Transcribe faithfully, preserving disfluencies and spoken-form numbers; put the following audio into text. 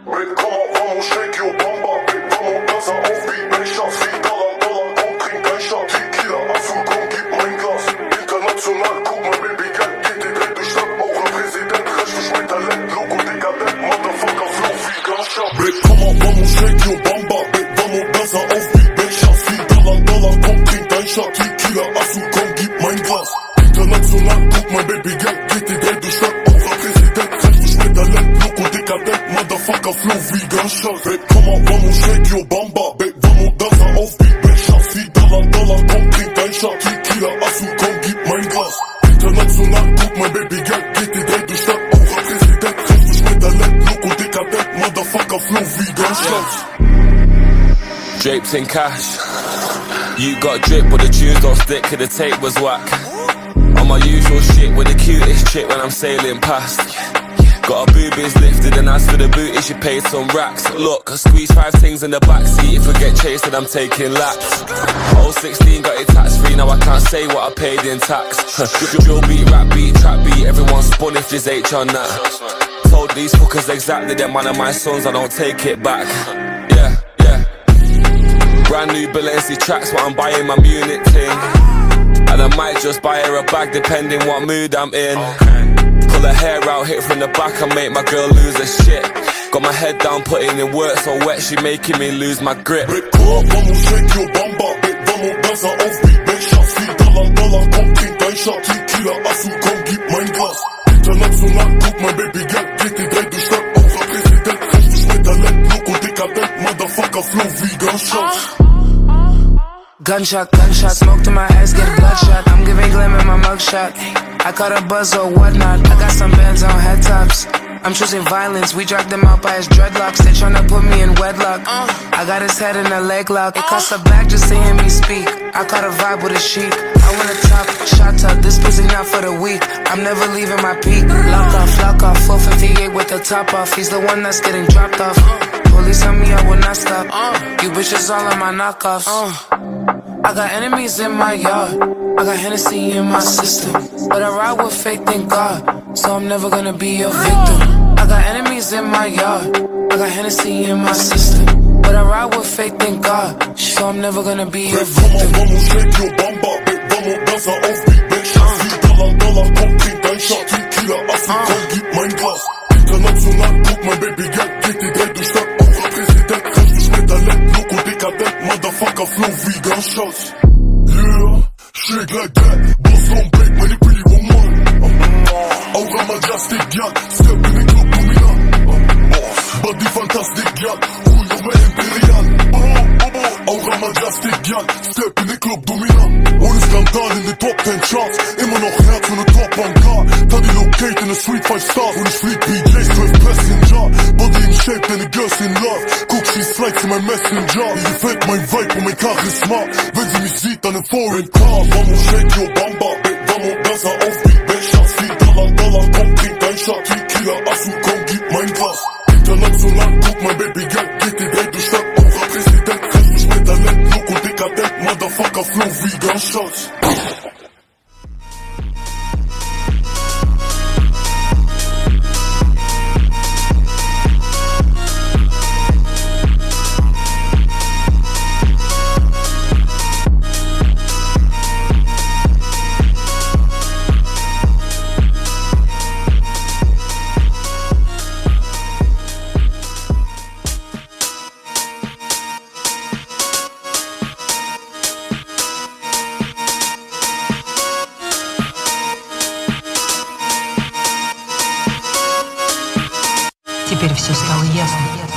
Babe, komm auf, vamos, shake your bamba. Babe, vamos, dansa auf wie Becher. Vier Dollar, Dollar, komm, trink ein Shot. Tequila, Affen, komm, gib mein Glas. International, guck mal, Baby, Geld geht die Welt durch Stadt. Auch ein Präsident, recht mit Talent. Logo, dekadent, Motherfucker, Flow wie Gunshot. Babe, komm auf, vamos, shake your bamba. Babe, vamos, dansa auf wie Becher. Vier Dollar, Dollar, komm, trink ein Shot. Tequila, Affen, komm, gib mein Glas. International, guck mal, Baby, Geld geht die Welt durch Stadt. Auch ein Präsident, recht mit Talent. Logo, dekadent, Motherfucker, Flow wie Gunshot. Babe, komm auf, vamos, shake your bamba. Babe, vamos, dansa auf wie Becher. Vier Dollar, Dollar, komm, trink ein Shot. Tequila, Affen, komm, gib mein Glas. International, guck mal, Baby, Geld geht die Welt durch Stadt. Auch ein Präsident, recht mit Talent. Logo, dekadent, Motherfucker, Flow wie Gunshot. Drapes in cash. You got drip, but the tunes don't stick, cause the tape was whack. On my usual shit with the cutest chick when I'm sailing past. Got her boobies lifted, and as for the booty, she paid some racks. Look, I squeeze five things in the backseat. If I get chased, then I'm taking laps. Oh, sixteen got it tax free, now I can't say what I paid in tax. Drill beat, rap beat, trap beat, everyone spun if there's H on that. Told these fuckers exactly that man of my sons, I don't take it back. Yeah, yeah. Brand new Balenci tracks, what I'm buying my Munich ting. And I might just buy her a bag depending what mood I'm in. Pull her hair out, hit from the back and make my girl lose her shit. Got my head down, putting in work so wet, she making me lose my grip. Babe, komm auf, vamos, shake your bamba. Babe, vamos, dansa auf wie Becher. Vier Dollar, Dollar, komm, trink ein Shot. Tequila, Affen, komm, gib mein Glas. International, guck mal, Baby, Geld geht die Welt durch Stadt. Auch ein Präsident, recht mit Talent. Logo, dekadent, Motherfucker, Flow wie Gunshot. Gunshot, gunshot, smoke to my ass, get bloodshot. I'm giving glim in my mugshot. I caught a buzz or whatnot. I got some bands on head tops. I'm choosing violence, we dragged him out by his dreadlocks. They tryna put me in wedlock. I got his head in a leg lock. It costs a bag just to hear me speak. I caught a vibe with a chic. I want a top, shot top, this pussy not for the weak. I'm never leaving my peak. Lock off, lock off, four fifty-eight with the top off. He's the one that's getting dropped off. Police on me, I will not stop. You bitches all on my knockoffs. I got enemies in my yard. I got Hennessy in my system. But I ride with faith in God, so I'm never gonna be a victim. I got enemies in my yard. I got Hennessy in my system. But I ride with faith in God, so I'm never gonna be a victim. Babe, vamos, shake your bamba. Babe, vamos, dansa auf wie Becher. Vier Dollar, Dollar, komm, trink ein Shot. Tequila, Affen, komm, gib mein Glas. International, guck mal, Baby, Geld geht die Welt durch Stadt. Auch ein Präsident, recht mit Talent. Logo, dekadent, Motherfucker, Flow wie Gunshots. Yeah, shake like that. Boss don't break, man, you pretty woman. Aura majestic, girl. Step in the club, dominant. Body fantastic, girl. Rule your imperial. Aura majestic, girl. Step in the club, dominant. Ohne Skandal in the top ten charts. Immer noch Herz und eine Top-Bankar. Taddy locate in a sweet five stars. Und ich flieg B Js, twelve Passenger. Body in shape, deine girls in love. Guck, she's flight to my messenger. Ihr gefällt mein Vibe und mein Charisma. Wenn sie mich sieht, dann in foreign car. Vamos, shake your bamba. Babe, vamos, dansa auf wie Becher. Vier Dollar, Dollar, komm, trink ein Shot. Tequila, Affen, komm, gib mein Glas. International, guck mal, Baby, Geld geht die Welt durch Stadt. Auch ein Präsident, recht mit Talent. Logo, dekadent, Motherfucker, Flow wie Gunshots. Теперь все стало ясно.